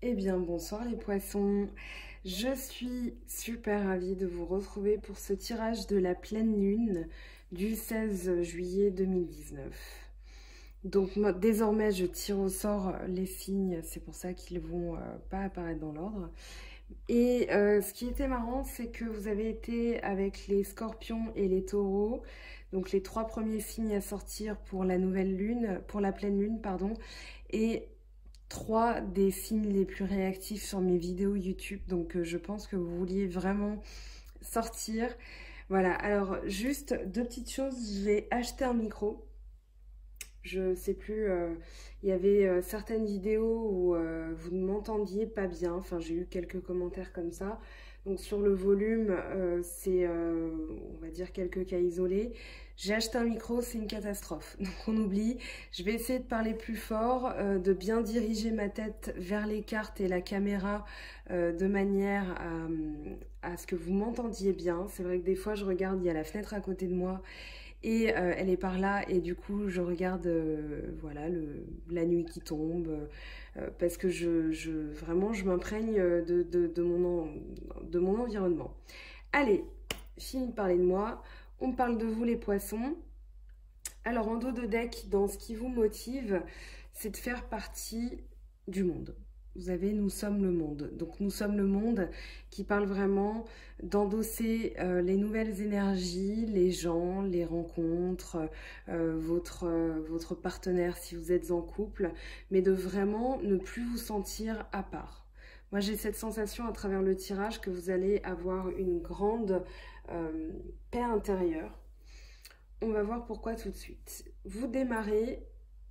Eh bien, bonsoir les poissons. Je suis super ravie de vous retrouver pour ce tirage de la pleine lune du 16 juillet 2019. Donc désormais, je tire au sort les signes, c'est pour ça qu'ils vont pas apparaître dans l'ordre. Et ce qui était marrant, c'est que vous avez été avec les scorpions et les taureaux, donc les trois premiers signes à sortir pour la nouvelle lune, pour la pleine lune, pardon, et trois des signes les plus réactifs sur mes vidéos YouTube. Donc je pense que vous vouliez vraiment sortir. Voilà, alors juste deux petites choses, j'ai acheté un micro. Je sais plus, il y avait certaines vidéos où vous ne m'entendiez pas bien, enfin j'ai eu quelques commentaires comme ça. Donc sur le volume, c'est, on va dire, quelques cas isolés. J'ai acheté un micro, c'est une catastrophe, donc on oublie. Je vais essayer de parler plus fort, de bien diriger ma tête vers les cartes et la caméra de manière à ce que vous m'entendiez bien. C'est vrai que des fois je regarde, il y a la fenêtre à côté de moi, et elle est par là et du coup je regarde voilà, la nuit qui tombe parce que vraiment je m'imprègne de mon environnement. Allez, fini de parler de moi, on parle de vous les poissons. Alors en dos de deck, dans ce qui vous motive, c'est de faire partie du monde. Vous avez nous sommes le monde. Donc nous sommes le monde qui parle vraiment d'endosser les nouvelles énergies, les gens, les rencontres, votre partenaire si vous êtes en couple, mais de vraiment ne plus vous sentir à part. Moi j'ai cette sensation à travers le tirage que vous allez avoir une grande paix intérieure. On va voir pourquoi tout de suite. Vous démarrez,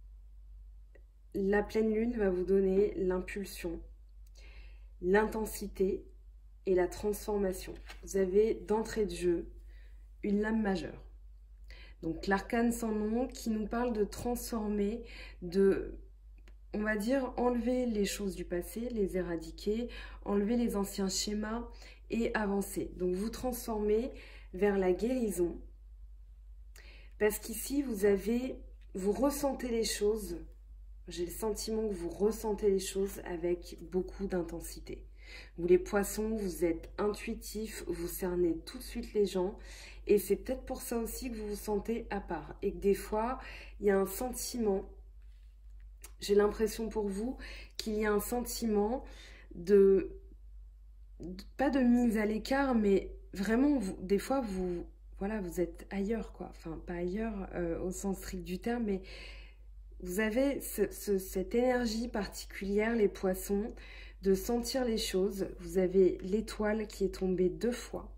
la pleine lune va vous donner l'impulsion, l'intensité et la transformation. Vous avez d'entrée de jeu une lame majeure. Donc l'arcane sans nom qui nous parle de transformer, de, on va dire, enlever les choses du passé, les éradiquer, enlever les anciens schémas et avancer. Donc vous transformez vers la guérison. Parce qu'ici, vous ressentez les choses, j'ai le sentiment que vous ressentez les choses avec beaucoup d'intensité. Vous les poissons, vous êtes intuitifs, vous cernez tout de suite les gens et c'est peut-être pour ça aussi que vous vous sentez à part. Et que des fois, il y a un sentiment, j'ai l'impression pour vous, qu'il y a un sentiment pas de mise à l'écart, mais vraiment, des fois, voilà, vous êtes ailleurs, quoi. Enfin, pas ailleurs au sens strict du terme, mais vous avez cette énergie particulière, les poissons, de sentir les choses. Vous avez l'étoile qui est tombée 2 fois.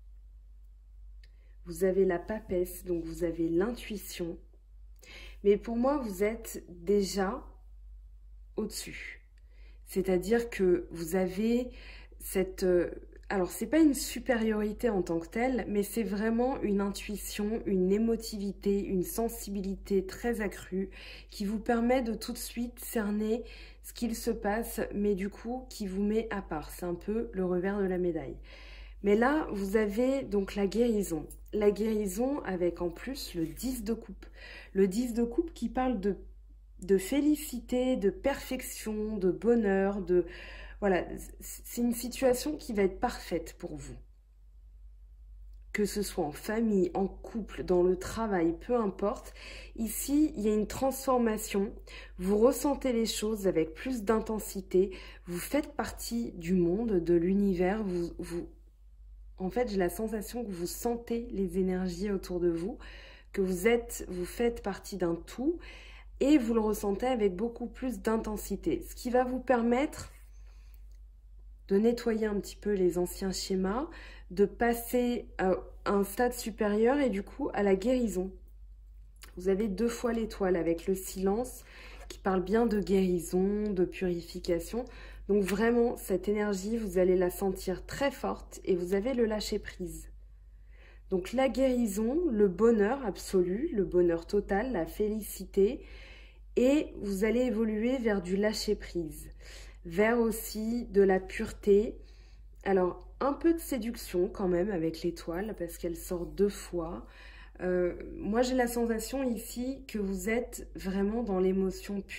Vous avez la papesse, donc vous avez l'intuition. Mais pour moi, vous êtes déjà au-dessus. C'est-à-dire que vous avez cette... alors, c'est pas une supériorité en tant que telle, mais c'est vraiment une intuition, une émotivité, une sensibilité très accrue qui vous permet de tout de suite cerner ce qu'il se passe, mais du coup, qui vous met à part. C'est un peu le revers de la médaille. Mais là, vous avez donc la guérison. La guérison avec en plus le 10 de coupe. Le 10 de coupe qui parle de félicité, de perfection, de bonheur, de... Voilà, c'est une situation qui va être parfaite pour vous. Que ce soit en famille, en couple, dans le travail, peu importe. Ici, il y a une transformation. Vous ressentez les choses avec plus d'intensité. Vous faites partie du monde, de l'univers. En fait, j'ai la sensation que vous sentez les énergies autour de vous, que vous faites partie d'un tout et vous le ressentez avec beaucoup plus d'intensité. Ce qui va vous permettre de nettoyer un petit peu les anciens schémas, de passer à un stade supérieur et du coup à la guérison. Vous avez 2 fois l'étoile avec le silence qui parle bien de guérison, de purification. Donc vraiment, cette énergie, vous allez la sentir très forte et vous avez le lâcher-prise. Donc la guérison, le bonheur absolu, le bonheur total, la félicité, et vous allez évoluer vers du lâcher-prise, vers aussi de la pureté. Alors, un peu de séduction quand même avec l'étoile, parce qu'elle sort 2 fois. Moi, j'ai la sensation ici que vous êtes vraiment dans l'émotion pure,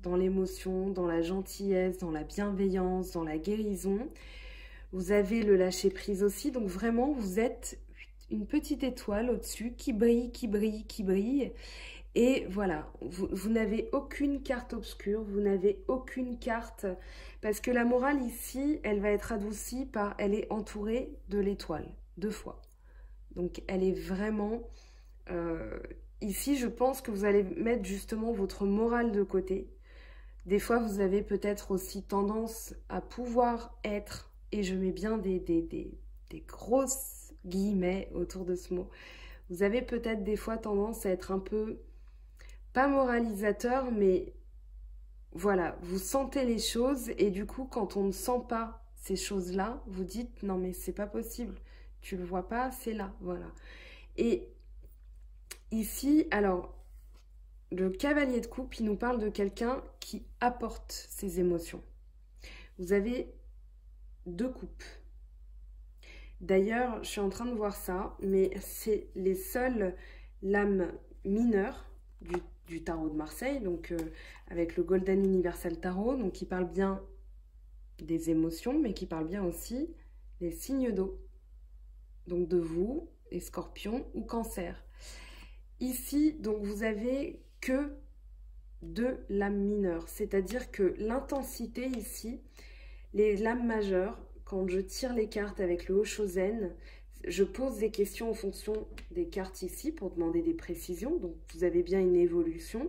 dans l'émotion, dans la gentillesse, dans la bienveillance, dans la guérison. Vous avez le lâcher-prise aussi, donc vraiment, vous êtes une petite étoile au-dessus qui brille, qui brille, qui brille. Et voilà, vous n'avez aucune carte obscure, vous n'avez aucune carte, parce que la morale ici, elle va être adoucie par, elle est entourée de l'étoile, 2 fois. Donc elle est vraiment, ici je pense que vous allez mettre justement votre morale de côté. Des fois vous avez peut-être aussi tendance à pouvoir être, et je mets bien des grosses guillemets autour de ce mot, vous avez peut-être des fois tendance à être un peu, pas moralisateur, mais voilà, vous sentez les choses et du coup, quand on ne sent pas ces choses-là, vous dites non mais c'est pas possible, tu le vois pas, c'est là, voilà. Et ici, alors, le cavalier de coupe, il nous parle de quelqu'un qui apporte ses émotions. Vous avez 2 coupes. D'ailleurs, je suis en train de voir ça, mais c'est les seules lames mineures du tarot de Marseille, donc avec le Golden Universal Tarot, donc qui parle bien des émotions, mais qui parle bien aussi des signes d'eau. Donc de vous, les scorpions ou cancer. Ici, donc vous avez que 2 lames mineures, c'est-à-dire que l'intensité ici, les lames majeures, quand je tire les cartes avec le Oshozen, je pose des questions en fonction des cartes ici pour demander des précisions. Donc, vous avez bien une évolution.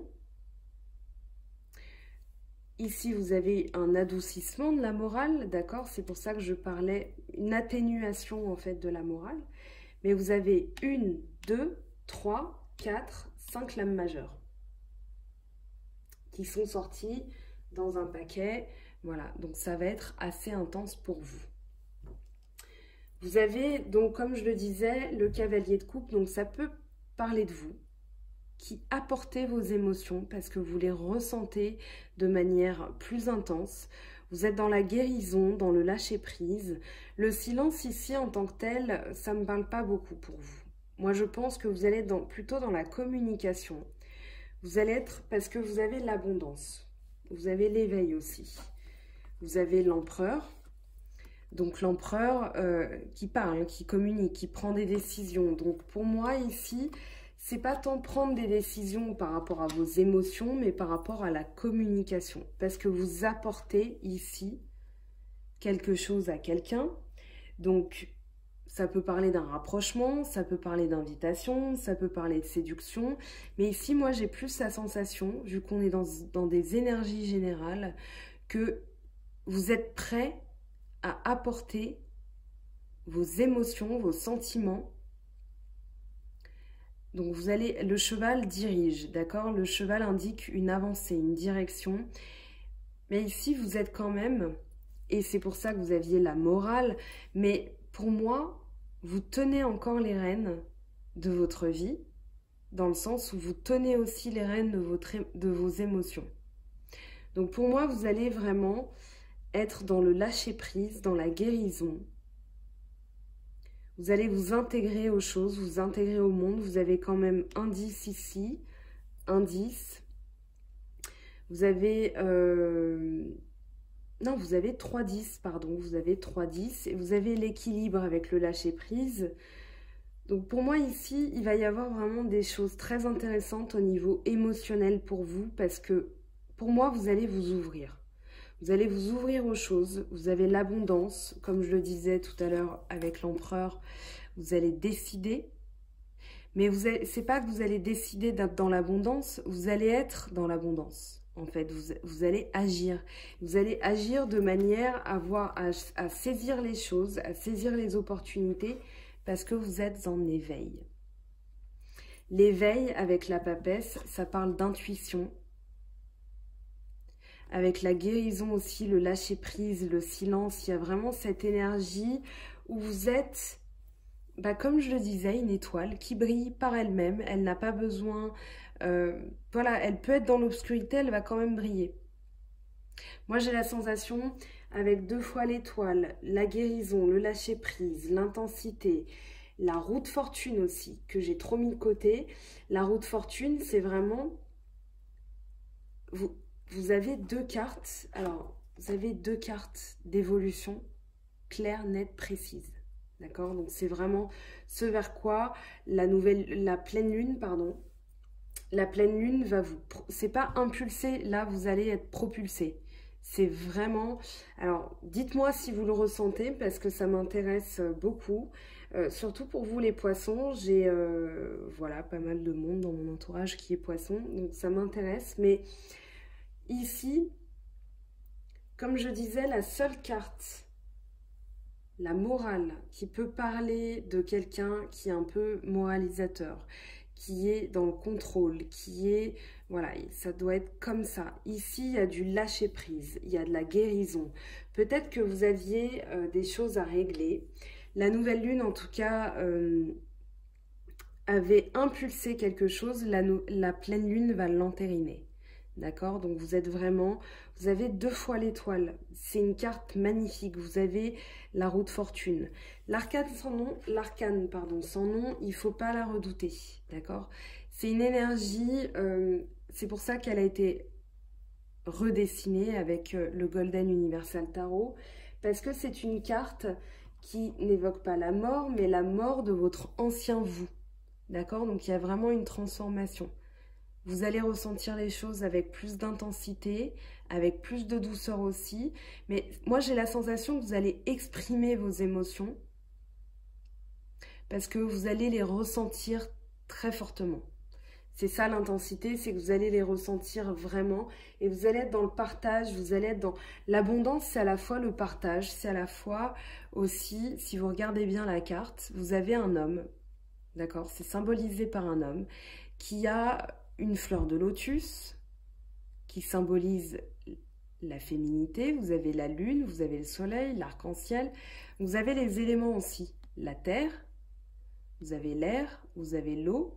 Ici, vous avez un adoucissement de la morale, d'accord? C'est pour ça que je parlais une atténuation, en fait, de la morale. Mais vous avez 1, 2, 3, 4, 5 lames majeures qui sont sorties dans un paquet. Voilà, donc ça va être assez intense pour vous. Vous avez donc, comme je le disais, le cavalier de coupe, donc ça peut parler de vous, qui apportez vos émotions parce que vous les ressentez de manière plus intense. Vous êtes dans la guérison, dans le lâcher-prise. Le silence ici en tant que tel, ça ne me parle pas beaucoup pour vous. Moi, je pense que vous allez être plutôt dans la communication. Vous allez être, parce que vous avez l'abondance. Vous avez l'éveil aussi. Vous avez l'empereur. Donc l'empereur qui parle, qui communique, qui prend des décisions. Donc pour moi ici, c'est pas tant prendre des décisions par rapport à vos émotions, mais par rapport à la communication. Parce que vous apportez ici quelque chose à quelqu'un. Donc ça peut parler d'un rapprochement, ça peut parler d'invitation, ça peut parler de séduction. Mais ici, moi j'ai plus la sensation, vu qu'on est dans des énergies générales, que vous êtes prêt à apporter vos émotions, vos sentiments. Donc vous allez, le cheval dirige, d'accord? Le cheval indique une avancée, une direction. Mais ici, vous êtes quand même, et c'est pour ça que vous aviez la morale, mais pour moi, vous tenez encore les rênes de votre vie, dans le sens où vous tenez aussi les rênes de vos émotions. Donc pour moi, vous allez vraiment être dans le lâcher-prise, dans la guérison. Vous allez vous intégrer aux choses, vous intégrer au monde. Vous avez quand même un 10 ici, un 10. Vous avez... non, vous avez 3 10, pardon. Vous avez 3 10 et vous avez l'équilibre avec le lâcher-prise. Donc pour moi ici, il va y avoir vraiment des choses très intéressantes au niveau émotionnel pour vous parce que pour moi, vous allez vous ouvrir. Vous allez vous ouvrir aux choses, vous avez l'abondance, comme je le disais tout à l'heure avec l'empereur, vous allez décider, mais c'est pas que vous allez décider d'être dans l'abondance, vous allez être dans l'abondance. En fait, vous allez agir. Vous allez agir de manière à saisir les choses, à saisir les opportunités, parce que vous êtes en éveil. L'éveil avec la papesse, ça parle d'intuition. Avec la guérison aussi, le lâcher-prise, le silence, il y a vraiment cette énergie où vous êtes, comme je le disais, une étoile qui brille par elle-même. Elle n'a pas besoin... voilà, elle peut être dans l'obscurité, elle va quand même briller. Moi, j'ai la sensation, avec 2 fois l'étoile, la guérison, le lâcher-prise, l'intensité, la roue de fortune aussi, que j'ai trop mis de côté. La roue de fortune, c'est vraiment... vous avez deux cartes. Alors, vous avez deux cartes d'évolution claire, nette, précise. D'accord? Donc, c'est vraiment ce vers quoi la pleine lune, pardon. La pleine lune va vous... C'est pas impulsé, là, vous allez être propulsé. C'est vraiment... Alors, dites-moi si vous le ressentez, parce que ça m'intéresse beaucoup. Surtout pour vous, les poissons. J'ai, voilà, pas mal de monde dans mon entourage qui est poisson. Donc, ça m'intéresse. Mais ici, comme je disais, la seule carte, la morale, qui peut parler de quelqu'un qui est un peu moralisateur, qui est dans le contrôle, qui est... Voilà, ça doit être comme ça. Ici, il y a du lâcher-prise, il y a de la guérison. Peut-être que vous aviez des choses à régler. La nouvelle lune, en tout cas, avait impulsé quelque chose. La pleine lune va l'entériner. D'accord? Donc, vous êtes vraiment... Vous avez 2 fois l'étoile. C'est une carte magnifique. Vous avez la roue de fortune. L'arcane sans nom, sans nom, il ne faut pas la redouter. D'accord? C'est une énergie... c'est pour ça qu'elle a été redessinée avec le Golden Universal Tarot. Parce que c'est une carte qui n'évoque pas la mort, mais la mort de votre ancien vous. D'accord? Donc, il y a vraiment une transformation. Vous allez ressentir les choses avec plus d'intensité, avec plus de douceur aussi. Mais moi, j'ai la sensation que vous allez exprimer vos émotions parce que vous allez les ressentir très fortement. C'est ça l'intensité, c'est que vous allez les ressentir vraiment et vous allez être dans le partage, vous allez être dans l'abondance, c'est à la fois le partage, c'est à la fois aussi, si vous regardez bien la carte, vous avez un homme, d'accord? C'est symbolisé par un homme qui a une fleur de lotus qui symbolise la féminité. Vous avez la lune, vous avez le soleil, l'arc-en-ciel. Vous avez les éléments aussi. La terre, vous avez l'air, vous avez l'eau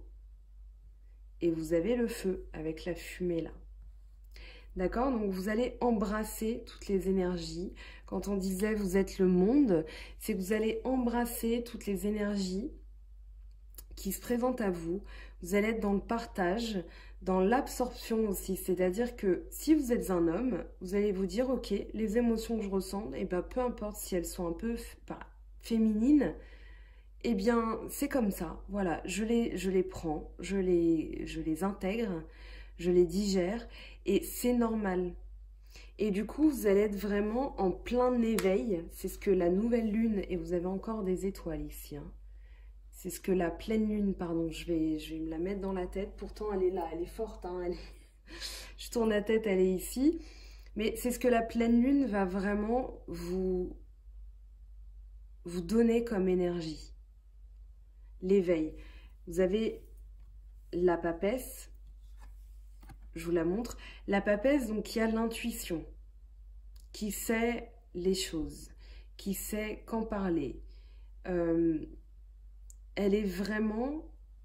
et vous avez le feu avec la fumée là. D'accord? Donc vous allez embrasser toutes les énergies. Quand on disait vous êtes le monde, c'est que vous allez embrasser toutes les énergies qui se présentent à vous. Vous allez être dans le partage, dans l'absorption aussi. C'est-à-dire que si vous êtes un homme, vous allez vous dire, ok, les émotions que je ressens, et ben, peu importe si elles sont un peu féminines, eh bien, c'est comme ça. Voilà, je les prends, je les intègre, je les digère, et c'est normal. Et du coup, vous allez être vraiment en plein éveil. C'est ce que la nouvelle lune, et vous avez encore des étoiles ici, hein. C'est ce que la pleine lune, pardon, je vais me la mettre dans la tête. Pourtant, elle est là, elle est forte. Hein, je tourne la tête, elle est ici. Mais c'est ce que la pleine lune va vraiment vous donner comme énergie. L'éveil. Vous avez la papesse. Je vous la montre. La papesse, donc, qui a l'intuition, qui sait les choses, qui sait qu'en parler. Elle est vraiment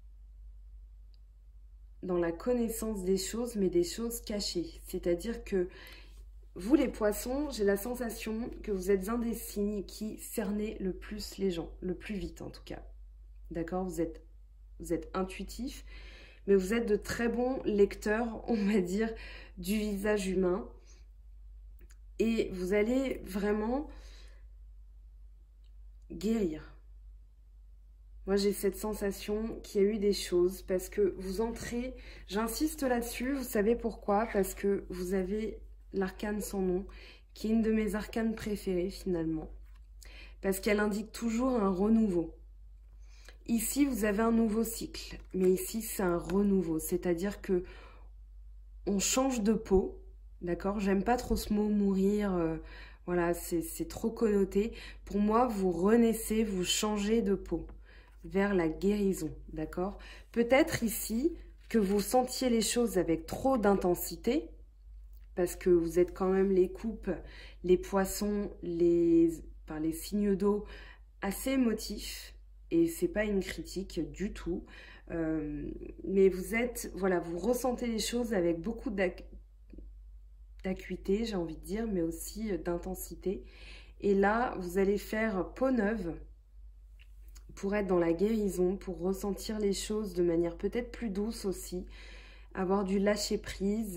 dans la connaissance des choses, mais des choses cachées. C'est-à-dire que vous, les poissons, j'ai la sensation que vous êtes un des signes qui cernez le plus les gens, le plus vite en tout cas. D'accord? Vous êtes intuitif, mais vous êtes de très bons lecteurs, on va dire, du visage humain. Et vous allez vraiment guérir. Moi, j'ai cette sensation qu'il y a eu des choses parce que vous entrez, j'insiste là-dessus, vous savez pourquoi? Parce que vous avez l'arcane sans nom, qui est une de mes arcanes préférées finalement. Parce qu'elle indique toujours un renouveau. Ici, vous avez un nouveau cycle, mais ici, c'est un renouveau. C'est-à-dire que on change de peau, d'accord? J'aime pas trop ce mot mourir, voilà, c'est trop connoté. Pour moi, vous renaissez, vous changez de peau vers la guérison, d'accord? Peut-être ici que vous sentiez les choses avec trop d'intensité, parce que vous êtes quand même les coupes, les poissons, les signes d'eau assez émotifs, et c'est pas une critique du tout, mais vous êtes, voilà, vous ressentez les choses avec beaucoup d'acuité, j'ai envie de dire, mais aussi d'intensité. Et là, vous allez faire peau neuve, pour être dans la guérison, pour ressentir les choses de manière peut-être plus douce aussi, avoir du lâcher-prise.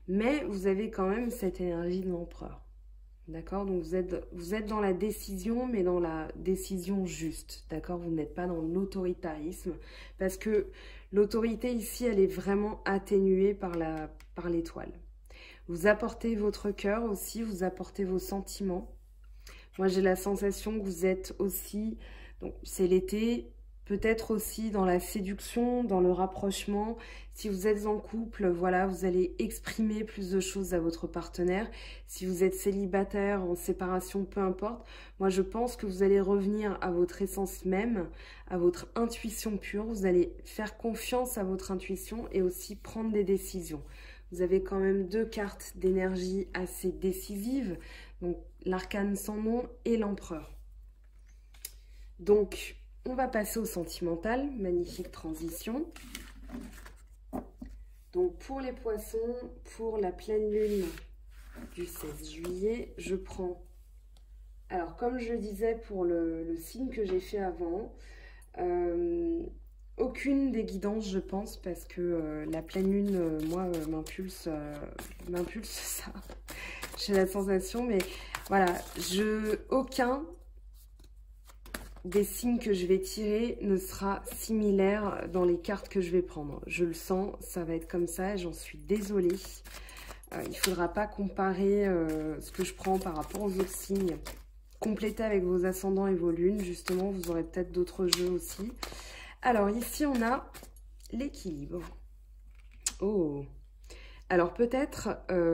mais vous avez quand même cette énergie de l'empereur. D'accord? Donc vous êtes dans la décision, mais dans la décision juste. D'accord? Vous n'êtes pas dans l'autoritarisme. Parce que l'autorité ici, elle est vraiment atténuée par l'étoile. Vous apportez votre cœur aussi, vous apportez vos sentiments. Moi, j'ai la sensation que vous êtes aussi, donc c'est l'été, peut-être aussi dans la séduction, dans le rapprochement. Si vous êtes en couple, voilà, vous allez exprimer plus de choses à votre partenaire. Si vous êtes célibataire, en séparation, peu importe. Moi, je pense que vous allez revenir à votre essence même, à votre intuition pure. Vous allez faire confiance à votre intuition et aussi prendre des décisions. Vous avez quand même 2 cartes d'énergie assez décisives. Donc, l'arcane sans nom et l'empereur. Donc, on va passer au sentimental. Magnifique transition. Donc, pour les poissons, pour la pleine lune du 16 juillet, je prends... Alors, comme je disais pour le signe que j'ai fait avant, aucune des guidances, je pense, parce que la pleine lune, moi, m'impulse ça. J'ai la sensation, mais voilà, aucun des signes que je vais tirer ne sera similaire dans les cartes que je vais prendre. Je le sens, ça va être comme ça et j'en suis désolée. Il ne faudra pas comparer ce que je prends par rapport aux autres signes. Complétez avec vos ascendants et vos lunes, justement, vous aurez peut-être d'autres jeux aussi. Alors ici, on a l'équilibre. Oh! Alors peut-être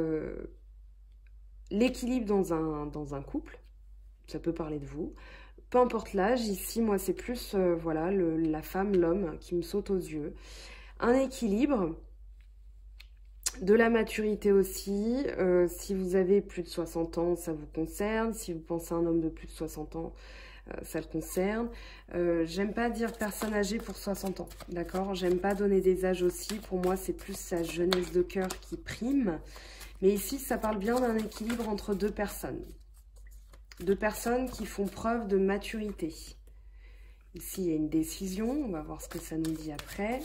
l'équilibre dans un couple, ça peut parler de vous. Peu importe l'âge, ici, moi, c'est plus voilà, la femme, l'homme qui me saute aux yeux. Un équilibre, de la maturité aussi. Si vous avez plus de 60 ans, ça vous concerne. Si vous pensez à un homme de plus de 60 ans, ça le concerne. J'aime pas dire personne âgée pour 60 ans, d'accord? J'aime pas donner des âges aussi. Pour moi, c'est plus sa jeunesse de cœur qui prime. Mais ici, ça parle bien d'un équilibre entre 2 personnes. 2 personnes qui font preuve de maturité. Ici, il y a une décision. On va voir ce que ça nous dit après.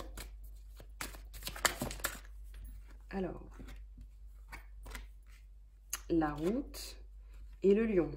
Alors, la route et le lion.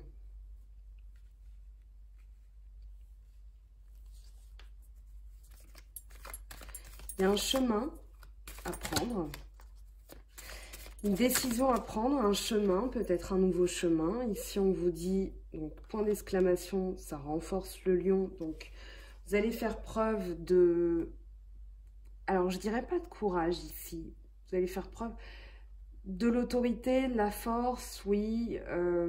Il y a un chemin à prendre. Une décision à prendre, un chemin, peut-être un nouveau chemin. Ici, on vous dit, donc, point d'exclamation, ça renforce le lion. Donc, vous allez faire preuve de... Alors, je dirais pas de courage ici. Vous allez faire preuve de l'autorité, de la force, oui.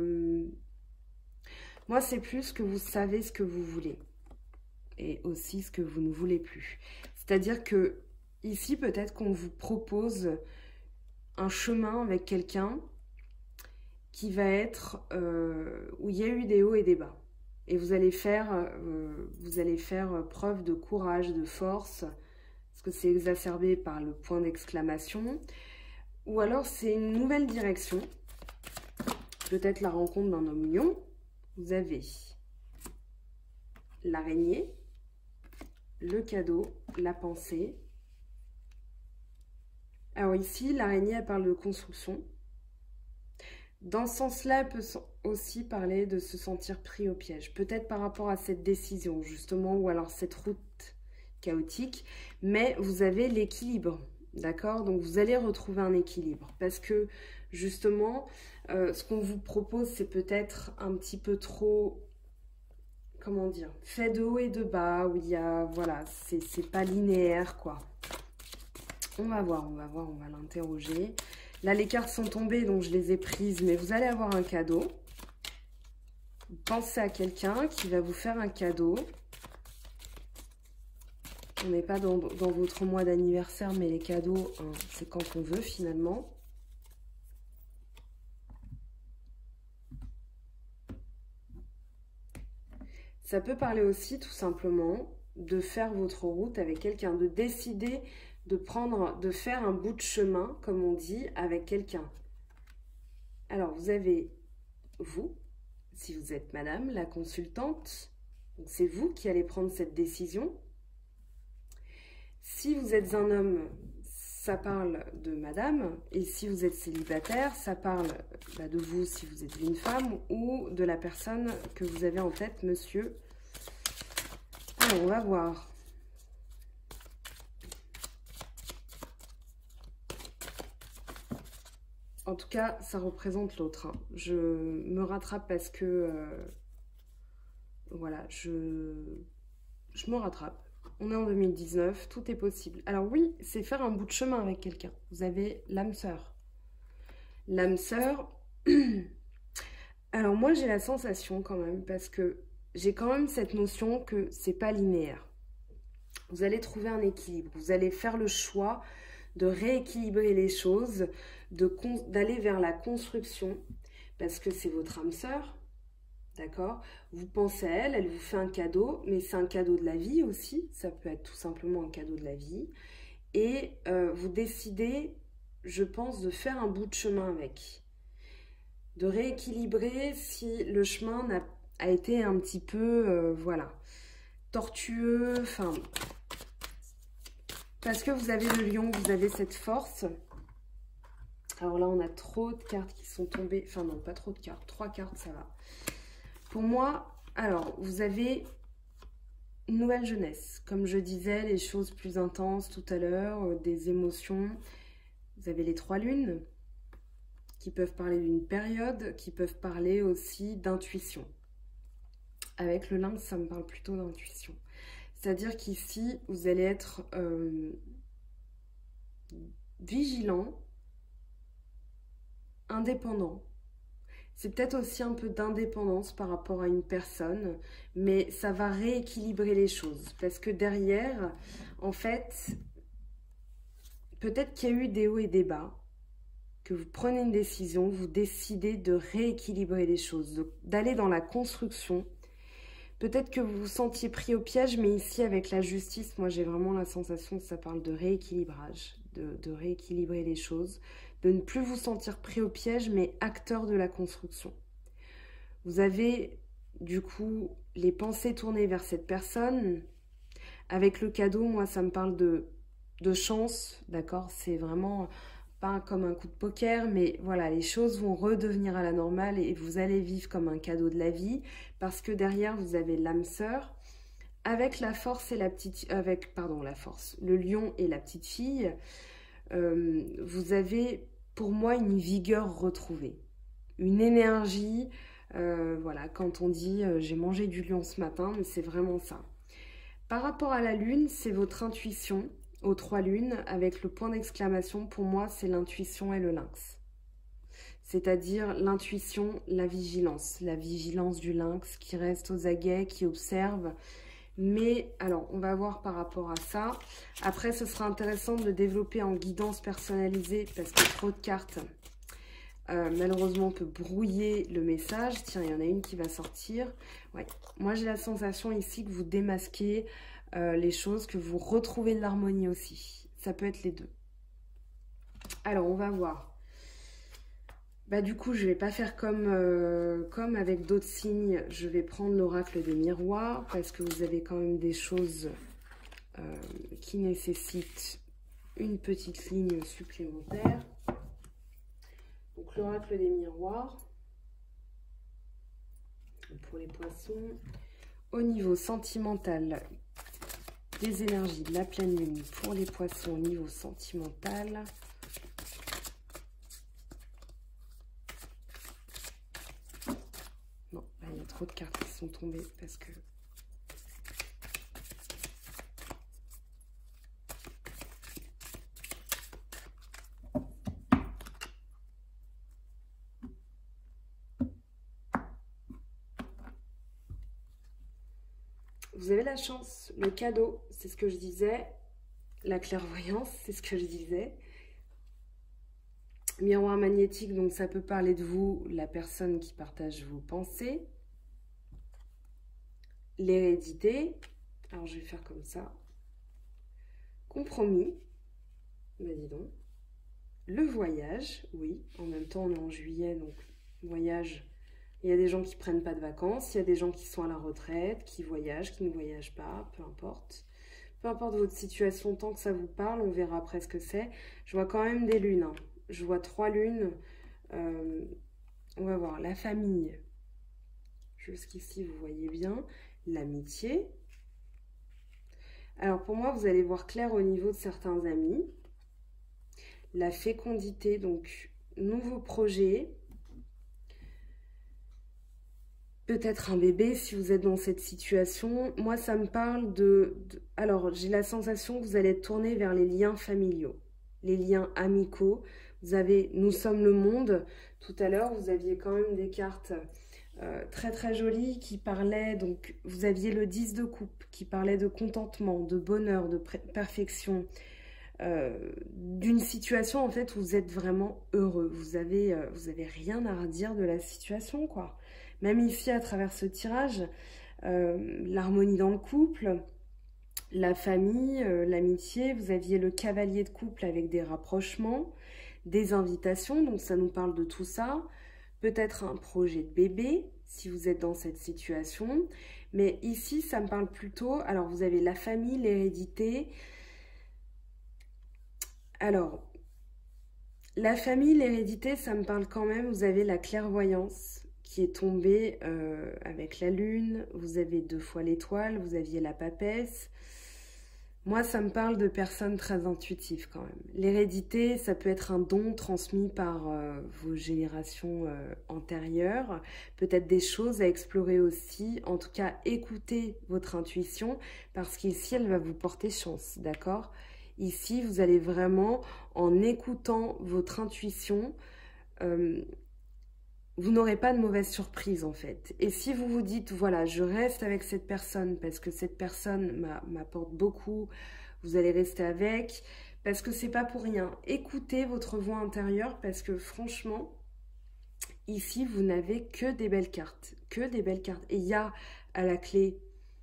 Moi, c'est plus que vous savez ce que vous voulez. Et aussi ce que vous ne voulez plus. C'est-à-dire que, ici, peut-être qu'on vous propose... un chemin avec quelqu'un qui va être où il y a eu des hauts et des bas. Et vous allez faire preuve de courage, de force, parce que c'est exacerbé par le point d'exclamation. Ou alors c'est une nouvelle direction, peut-être la rencontre d'un homme lion. Vous avez l'araignée, le cadeau, la pensée. Alors ici, l'araignée, elle parle de construction. Dans ce sens-là, elle peut aussi parler de se sentir pris au piège. Peut-être par rapport à cette décision, justement, ou alors cette route chaotique. Mais vous avez l'équilibre, d'accord? Donc, vous allez retrouver un équilibre. Parce que, justement, ce qu'on vous propose, c'est peut-être un petit peu trop... Comment dire? Fait de haut et de bas, où il y a... Voilà, c'est pas linéaire, quoi. On va voir, on va l'interroger. Là, les cartes sont tombées, donc je les ai prises, mais vous allez avoir un cadeau. Pensez à quelqu'un qui va vous faire un cadeau. On n'est pas dans votre mois d'anniversaire, mais les cadeaux, hein, c'est quand on veut, finalement. Ça peut parler aussi, tout simplement, de faire votre route avec quelqu'un, de décider... de faire un bout de chemin, comme on dit, avec quelqu'un. Alors, vous avez, vous, si vous êtes madame, la consultante, c'est vous qui allez prendre cette décision. Si vous êtes un homme, ça parle de madame, et si vous êtes célibataire, ça parle de vous si vous êtes une femme, ou de la personne que vous avez en tête, monsieur. Alors, on va voir. En tout cas, ça représente l'autre. Hein. Je me rattrape parce que... voilà, je me rattrape. On est en 2019, tout est possible. Alors oui, c'est faire un bout de chemin avec quelqu'un. Vous avez l'âme sœur. L'âme sœur... Alors moi, j'ai la sensation quand même, parce que j'ai quand même cette notion que c'est pas linéaire. Vous allez trouver un équilibre. Vous allez faire le choix de rééquilibrer les choses, d'aller vers la construction, parce que c'est votre âme sœur. D'accord? Vous pensez à elle, elle vous fait un cadeau, mais c'est un cadeau de la vie aussi. Ça peut être tout simplement un cadeau de la vie. Et vous décidez, je pense, de faire un bout de chemin avec. De rééquilibrer si le chemin a été un petit peu, voilà, tortueux. Enfin, parce que vous avez le lion, vous avez cette force. Alors là, on a trop de cartes qui sont tombées. Enfin non, pas trop de cartes. 3 cartes, ça va. Pour moi, alors, vous avez une nouvelle jeunesse. Comme je disais, les choses plus intenses tout à l'heure, des émotions. Vous avez les 3 lunes qui peuvent parler d'une période, qui peuvent parler aussi d'intuition. Avec le lynx, ça me parle plutôt d'intuition. C'est-à-dire qu'ici, vous allez être vigilant, indépendant. C'est peut-être aussi un peu d'indépendance par rapport à une personne, mais ça va rééquilibrer les choses. Parce que derrière, en fait, peut-être qu'il y a eu des hauts et des bas, que vous prenez une décision, vous décidez de rééquilibrer les choses, d'aller dans la construction. Peut-être que vous vous sentiez pris au piège, mais ici, avec la justice, moi, j'ai vraiment la sensation que ça parle de rééquilibrage, de rééquilibrer les choses, de ne plus vous sentir pris au piège, mais acteur de la construction. Vous avez, du coup, les pensées tournées vers cette personne. Avec le cadeau, moi, ça me parle de chance, d'accord? C'est vraiment pas comme un coup de poker, mais voilà, les choses vont redevenir à la normale et vous allez vivre comme un cadeau de la vie, parce que derrière, vous avez l'âme sœur, avec la force et la petite... pardon, la force, le lion et la petite fille, vous avez, pour moi, une vigueur retrouvée, une énergie. Voilà, quand on dit j'ai mangé du lion ce matin, mais c'est vraiment ça. Par rapport à la lune, c'est votre intuition aux 3 lunes, avec le point d'exclamation. Pour moi, c'est l'intuition et le lynx. C'est-à-dire l'intuition, la vigilance du lynx qui reste aux aguets, qui observe. Mais alors, on va voir par rapport à ça. Après, ce sera intéressant de le développer en guidance personnalisée, parce que trop de cartes, malheureusement, peut brouiller le message. Tiens, il y en a une qui va sortir. Ouais. Moi, j'ai la sensation ici que vous démasquez les choses, que vous retrouvez de l'harmonie aussi. Ça peut être les deux. Alors, on va voir. Bah, du coup, je ne vais pas faire comme avec d'autres signes. Je vais prendre l'oracle des miroirs, parce que vous avez quand même des choses qui nécessitent une petite ligne supplémentaire. Donc, l'oracle des miroirs, pour les poissons. Au niveau sentimental, des énergies de la pleine lune pour les poissons au niveau sentimental. Non, là, il y a trop de cartes qui sont tombées parce que... Vous avez la chance, le cadeau, c'est ce que je disais. La clairvoyance, c'est ce que je disais. Miroir magnétique, donc ça peut parler de vous, la personne qui partage vos pensées. L'hérédité, alors je vais faire comme ça. Compromis, bah dis donc. Le voyage, oui, en même temps on est en juillet, donc voyage. Il y a des gens qui ne prennent pas de vacances, il y a des gens qui sont à la retraite, qui voyagent, qui ne voyagent pas, peu importe. peu importe votre situation, tant que ça vous parle, on verra après ce que c'est. Je vois quand même des lunes, hein. Je vois 3 lunes. On va voir la famille. Jusqu'ici, vous voyez bien. L'amitié. Alors pour moi, vous allez voir clair au niveau de certains amis. La fécondité, donc nouveau projet. Peut-être un bébé si vous êtes dans cette situation. Moi, ça me parle alors, j'ai la sensation que vous allez être tourné vers les liens familiaux, les liens amicaux. Vous avez « Nous sommes le monde ». Tout à l'heure, vous aviez quand même des cartes très très jolies qui parlaient, donc vous aviez le 10 de coupe qui parlait de contentement, de bonheur, de perfection, d'une situation en fait où vous êtes vraiment heureux. Vous avez rien à redire de la situation, quoi. Même ici, à travers ce tirage, l'harmonie dans le couple, la famille, l'amitié, vous aviez le cavalier de couple avec des rapprochements, des invitations, donc ça nous parle de tout ça. Peut-être un projet de bébé, si vous êtes dans cette situation. Mais ici, ça me parle plutôt... Alors, vous avez la famille, l'hérédité. Alors, la famille, l'hérédité, ça me parle quand même. Vous avez la clairvoyance qui est tombée avec la lune. Vous avez 2 fois l'étoile. Vous aviez la papesse. Moi, ça me parle de personnes très intuitives quand même. L'hérédité, ça peut être un don transmis par vos générations antérieures. Peut-être des choses à explorer aussi. En tout cas, écoutez votre intuition parce qu'ici, elle va vous porter chance, d'accord ? Ici, vous allez vraiment, en écoutant votre intuition, vous n'aurez pas de mauvaise surprise en fait. Et si vous vous dites, voilà, je reste avec cette personne parce que cette personne m'apporte beaucoup, vous allez rester avec, parce que c'est pas pour rien. Écoutez votre voix intérieure parce que franchement, ici, vous n'avez que des belles cartes. Que des belles cartes. Et il y a à la clé,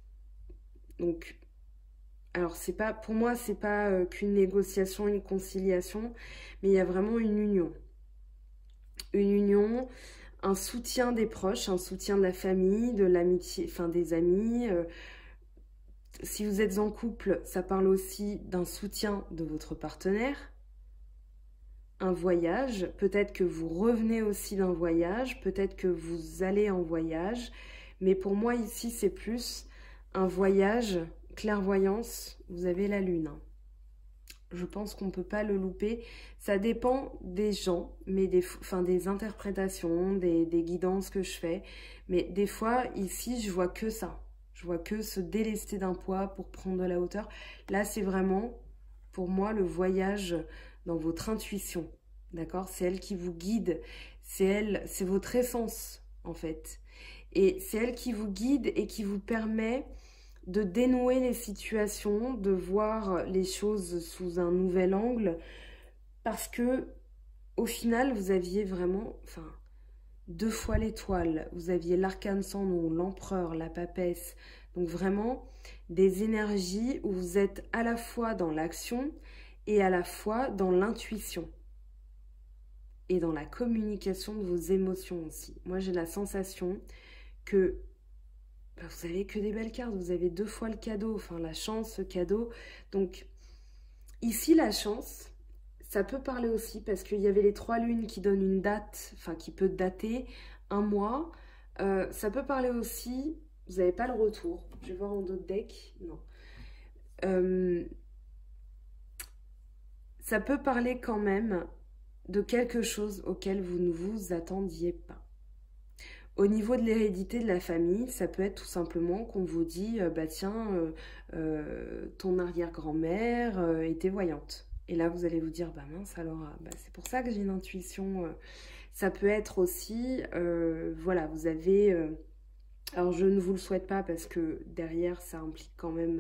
donc... Alors, pour moi, c'est pas qu'une négociation, une conciliation, mais il y a vraiment une union. Une union, un soutien des proches, un soutien de la famille, de l'amitié, enfin des amis. Si vous êtes en couple, ça parle aussi d'un soutien de votre partenaire. Un voyage, peut-être que vous revenez aussi d'un voyage, peut-être que vous allez en voyage. Mais pour moi, ici, c'est plus un voyage... Clairvoyance, vous avez la lune. Je pense qu'on ne peut pas le louper. Ça dépend des gens, mais des interprétations, des guidances que je fais. Mais des fois, ici, je vois que ça. Je vois que se délester d'un poids pour prendre de la hauteur. Là, c'est vraiment, pour moi, le voyage dans votre intuition. D'accord? C'est elle qui vous guide. C'est votre essence, en fait. Et c'est elle qui vous guide et qui vous permet... de dénouer les situations, de voir les choses sous un nouvel angle, parce que au final, vous aviez vraiment, 2 fois l'étoile, vous aviez l'arcane sans nom, l'empereur, la papesse, donc vraiment des énergies où vous êtes à la fois dans l'action et à la fois dans l'intuition et dans la communication de vos émotions aussi. Moi, j'ai la sensation que vous avez que des belles cartes, vous avez 2 fois le cadeau, enfin la chance, le cadeau. Donc ici la chance, ça peut parler aussi parce qu'il y avait les 3 lunes qui donnent une date, enfin qui peut dater un mois. Ça peut parler aussi, vous n'avez pas le retour, je vais voir en d'autres decks, non. Ça peut parler quand même de quelque chose auquel vous ne vous attendiez pas. Au niveau de l'hérédité de la famille, ça peut être tout simplement qu'on vous dit bah tiens, ton arrière-grand-mère était voyante. Et là, vous allez vous dire, bah mince, alors, c'est pour ça que j'ai une intuition. Ça peut être aussi, voilà, vous avez... alors, je ne vous le souhaite pas parce que derrière, ça implique quand même...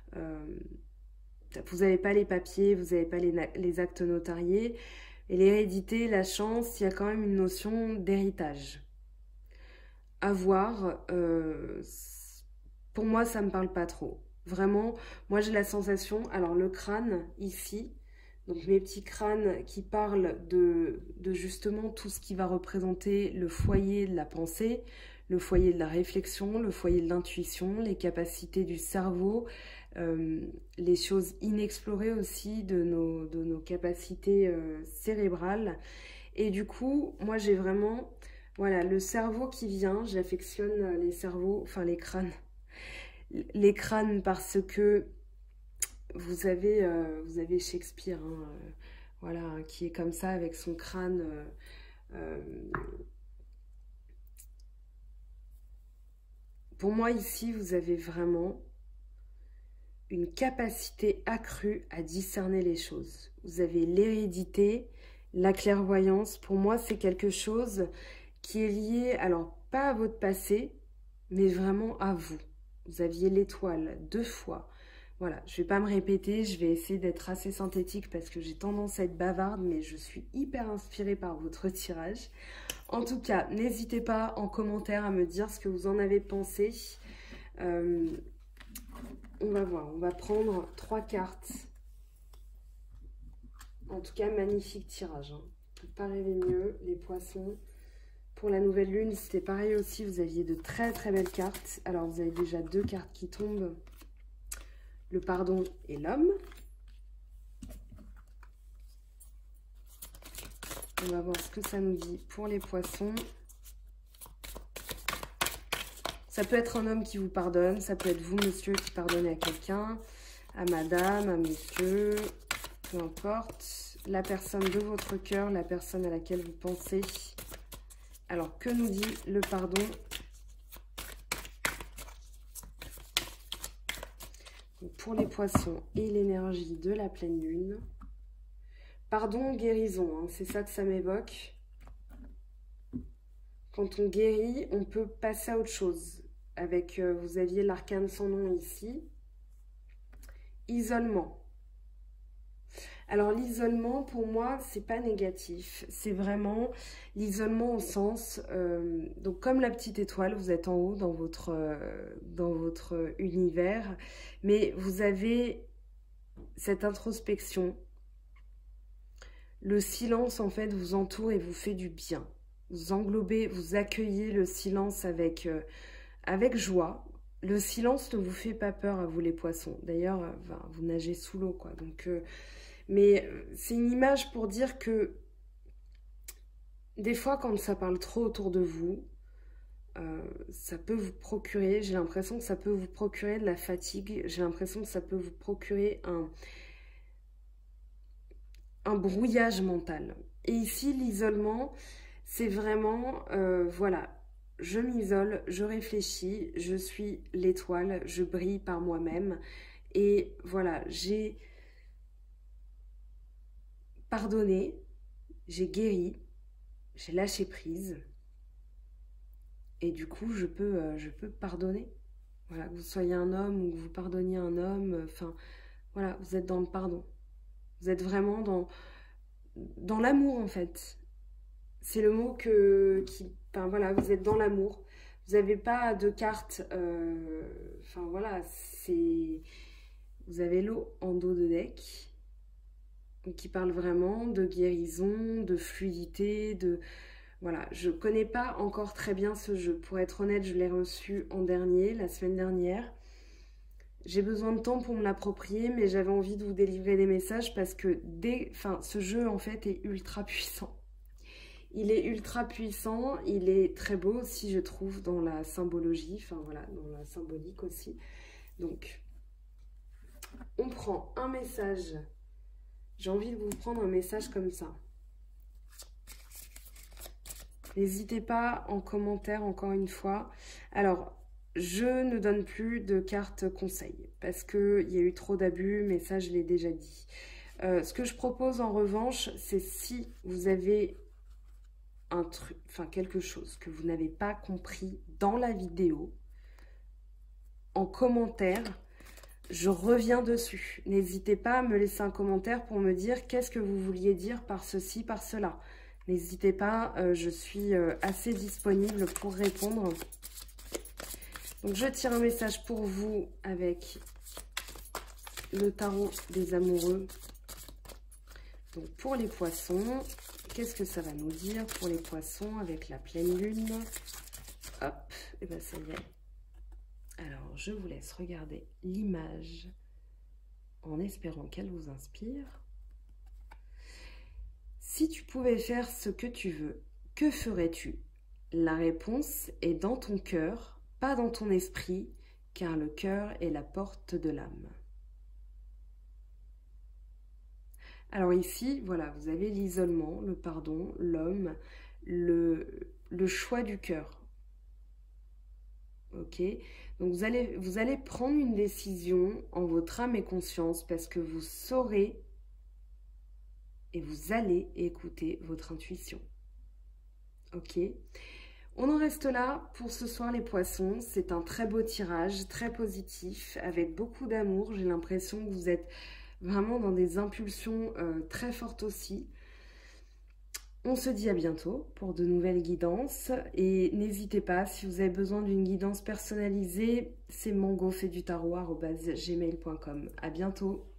vous n'avez pas les papiers, vous n'avez pas les actes notariés. Et l'hérédité, la chance, il y a quand même une notion d'héritage. À voir, pour moi, ça ne me parle pas trop. Vraiment, moi, j'ai la sensation... Alors, le crâne, ici, Donc mes petits crânes qui parlent de justement tout ce qui va représenter le foyer de la pensée, le foyer de la réflexion, le foyer de l'intuition, les capacités du cerveau, les choses inexplorées aussi de nos capacités cérébrales. Et du coup, moi j'ai vraiment, voilà, le cerveau qui vient, j'affectionne les cerveaux, enfin les crânes. Les crânes parce que vous avez Shakespeare, hein, voilà, qui est comme ça avec son crâne. Pour moi ici, vous avez vraiment une capacité accrue à discerner les choses. Vous avez l'hérédité, la clairvoyance. Pour moi, c'est quelque chose qui est lié, alors pas à votre passé, mais vraiment à vous. Vous aviez l'étoile 2 fois. Voilà, je ne vais pas me répéter, je vais essayer d'être assez synthétique parce que j'ai tendance à être bavarde, mais je suis hyper inspirée par votre tirage. En tout cas, n'hésitez pas en commentaire à me dire ce que vous en avez pensé. On va voir, on va prendre 3 cartes. En tout cas, magnifique tirage. Hein. On ne peut pas rêver mieux, les poissons. Pour la nouvelle lune, c'était pareil aussi, vous aviez de très très belles cartes. Alors, vous avez déjà 2 cartes qui tombent. Le pardon et l'homme. On va voir ce que ça nous dit pour les poissons. Ça peut être un homme qui vous pardonne, ça peut être vous, monsieur, qui pardonnez à quelqu'un, à madame, à monsieur, peu importe. La personne de votre cœur, la personne à laquelle vous pensez. Alors, que nous dit le pardon ? Pour les poissons et l'énergie de la pleine lune. Pardon, guérison, hein, c'est ça que ça m'évoque. Quand on guérit, on peut passer à autre chose. Avec, vous aviez l'arcane sans nom ici. Isolement. Alors l'isolement, pour moi, c'est pas négatif. C'est vraiment l'isolement au sens, donc comme la petite étoile, vous êtes en haut dans votre univers, mais vous avez cette introspection. Le silence, en fait, vous entoure et vous fait du bien. Vous englobez, vous accueillez le silence avec joie. Le silence ne vous fait pas peur à vous, les poissons. D'ailleurs, vous nagez sous l'eau, quoi. Donc, mais c'est une image pour dire que des fois, quand ça parle trop autour de vous, ça peut vous procurer, j'ai l'impression que ça peut vous procurer de la fatigue. J'ai l'impression que ça peut vous procurer un brouillage mental. Et ici, l'isolement, c'est vraiment, voilà, je m'isole, je réfléchis, je suis l'étoile, je brille par moi-même. Et voilà, j'ai pardonné, j'ai guéri, j'ai lâché prise. Et du coup, je peux pardonner. Voilà, que vous soyez un homme ou que vous pardonniez un homme, enfin, voilà, vous êtes dans le pardon. Vous êtes vraiment dans l'amour, en fait. C'est le mot enfin voilà, vous êtes dans l'amour. Vous n'avez pas de carte, enfin voilà, vous avez l'eau en dos de deck, qui parle vraiment de guérison, de fluidité, voilà. Je ne connais pas encore très bien ce jeu. Pour être honnête, je l'ai reçu en dernier, la semaine dernière. J'ai besoin de temps pour me l'approprier, mais j'avais envie de vous délivrer des messages parce que ce jeu, en fait, est ultra puissant. Il est ultra puissant, il est très beau aussi, je trouve, dans la symbologie, enfin voilà, dans la symbolique aussi. Donc, on prend un message. J'ai envie de vous prendre un message comme ça. N'hésitez pas en commentaire, encore une fois. Alors, je ne donne plus de cartes conseils parce qu'il y a eu trop d'abus, mais ça, je l'ai déjà dit. Ce que je propose en revanche, c'est si vous avez un truc, enfin quelque chose que vous n'avez pas compris dans la vidéo, en commentaire, je reviens dessus. N'hésitez pas à me laisser un commentaire pour me dire qu'est-ce que vous vouliez dire par ceci, par cela. N'hésitez pas, je suis assez disponible pour répondre. Donc je tire un message pour vous avec le tarot des amoureux. Donc pour les poissons, qu'est-ce que ça va nous dire pour les poissons avec la pleine lune? Hop, et bien ça y est. Alors je vous laisse regarder l'image en espérant qu'elle vous inspire. Si tu pouvais faire ce que tu veux, que ferais-tu? La réponse est dans ton cœur, pas dans ton esprit, car le cœur est la porte de l'âme. Alors ici, voilà, vous avez l'isolement, le pardon, l'homme, le choix du cœur. Ok? Donc vous allez prendre une décision en votre âme et conscience parce que vous saurez et vous allez écouter votre intuition. Ok? On en reste là pour ce soir les poissons. C'est un très beau tirage, très positif, avec beaucoup d'amour. J'ai l'impression que vous êtes vraiment dans des impulsions très fortes aussi. On se dit à bientôt pour de nouvelles guidances. Et n'hésitez pas, si vous avez besoin d'une guidance personnalisée, c'est mango fait du tarot@gmail.com. À bientôt.